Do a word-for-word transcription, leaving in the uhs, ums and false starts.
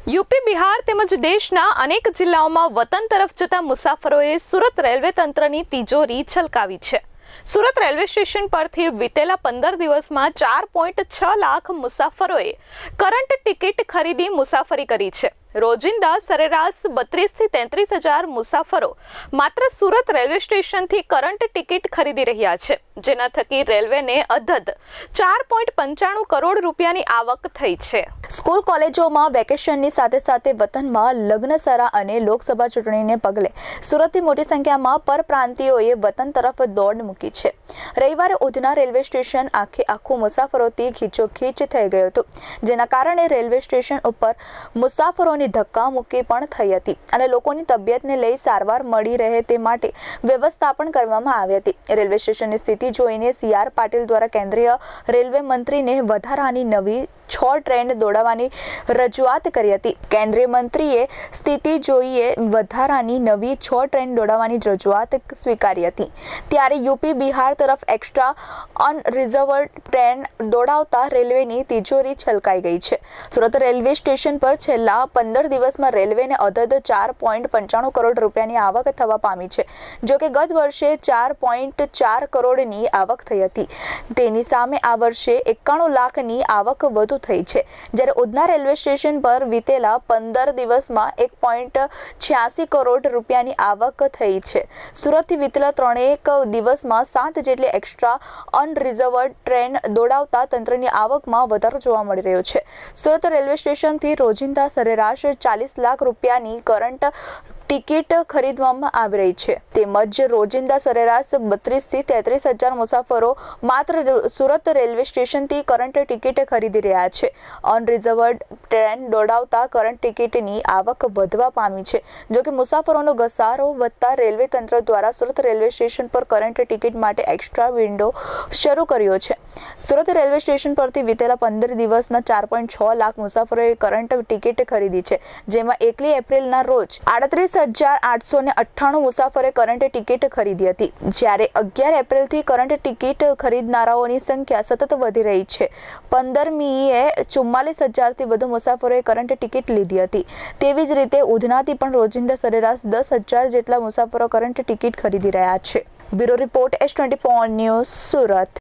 UP, Bihar તેમજ દેશના અનેક જિલ્લાઓમાં વતન તરફ જતા મુસાફરોએ સુરત રેલવે તંત્રની તિજોરી છલકાવી છે। સુરત રેલવે સ્ટેશન પરથી વીતેલા પંદર દિવસમાં ચાર પોઈન્ટ છ લાખ મુસાફરોએ કરંટ ટિકિટ ખરીદી મુસાફરી કરી છે। રોજિંદા સરેરાશ બત્રીસ થી તેત્રીસ હજાર મુસાફરો માત્ર સુરત રેલવે સ્ટેશનથી કરંટ ટિકિટ ખરીદી રહ્યા છે, જેના થકી રેલવેને અધધ ચાર પોઈન્ટ પંચાણું કરોડ રૂપિયાની આવક થઈ છે। સ્કૂલ કોલેજોમાં વેકેશનની સાથે સાથે વતનમાં લગ્નસરા અને લોકસભા ચૂંટણીને પગલે સુરતથી મોટી સંખ્યામાં પરપ્રાંતિયોએ વતન તરફ દોડ મૂકી છે। રવિવારે ઉધના રેલવે સ્ટેશન આખે આખું મુસાફરોથી ખીચોખીચ થઈ ગયું હતું, જેના કારણે રેલવે સ્ટેશન ઉપર મુસાફરોની ધક્કા મૂકી પણ થઈ હતી અને લોકોની તબિયતને લઈ સારવાર મળી રહે તે માટે વ્યવસ્થા પણ કરવામાં આવી હતી। રેલવે સ્ટેશનની સ્થિતિ જોઈને સી આર પાટીલ દ્વારા કેન્દ્રીય રેલવે મંત્રીને વધારાની નવી છ ટ્રેન દોડાવવાની રજૂઆત કરી હતી। કેન્દ્રીય મંત્રીએ સ્થિતિ જોઈએ વધારાની નવી છ ટ્રેન દોડાવવાની રજૂઆત સ્વીકારી હતી, ત્યારે યુપી, બિહાર તરફ એક્સ્ટ્રા અનરિઝર્વડ ટ્રેન દોડાવતા રેલવેની તિજોરી છલકાઈ ગઈ છે। સુરત રેલવે સ્ટેશન પર છેલ્લા પંદર દિવસમાં રેલવેને અધધ ચાર પોઈન્ટ પંચાણું કરોડ રૂપિયાની આવક થવા પામી છે, જો કે ગત વર્ષે ચાર પોઈન્ટ ચાર કરોડની આવક થઈ હતી। તેની સામે આ વર્ષે એકાણું લાખની આવક વધુ થઈ છે, જ્યારે ઉધના રેલવે સ્ટેશન પર વીતેલા પંદર દિવસમાં એક પોઈન્ટ છ્યાસી કરોડ રૂપિયાની આવક થઈ છે। સુરતથી વીતેલા ત્રણેક દિવસમાં સાત જેટલી એક્સ્ટ્રા અનરિઝર્વડ ટ્રેન દોડાવતા તંત્રની આવકમાં વધારો જોવા મળી રહ્યો છે। સુરત રેલવે સ્ટેશનથી રોજિંદા સરેરાશ ચાલીસ લાખ રૂપિયાની કરંટ ટિકિટ ખરીદવામાં આવી રહી છે, તેમજ રોજિંદા સરેરાશ બત્રીસ થી તેત્રીસ હજાર મુસાફરો માત્ર સુરત રેલવે સ્ટેશનથી કરંટ ટિકિટ ખરીદી રહ્યા છે। અનરિઝર્વડ ટ્રેન દોડાવતા કરંટ ટિકિટની આવક વધવા પામી છે, જો કે મુસાફરોનો ઘસારો વધતા રેલવે તંત્ર દ્વારા સુરત રેલવે સ્ટેશન પર કરંટ ટિકિટ માટે એક્સ્ટ્રા વિન્ડો શરૂ કર્યો છે। સુરત રેલવે સ્ટેશન પરથી વીતેલા પંદર દિવસના ચાર પોઈન્ટ છ લાખ મુસાફરોએ કરંટ ટિકિટ ખરીદી છે, જેમાં એકલી એપ્રિલના રોજ આડત્રીસ હજાર આઠસો ને અઠ્ઠાણું મુસાફરે કરંટ ટિકિટ ખરીદી હતી, જ્યારે અગિયાર એપ્રિલથી કરંટ ટિકિટ ખરીદનારાઓની સંખ્યા સતત વધી રહી છે। પંદરમીએ ચુમ્માલીસ હજારથી વધુ મુસાફરોએ કરંટ ટિકિટ લીધી હતી। તેવી જ રીતે ઉધનાથી પણ રોજિંદા સરેરાશ દસ હજાર જેટલા મુસાફરો કરંટ ટિકિટ ખરીદી રહ્યા છે। Bureau report S twenty four news, Surat.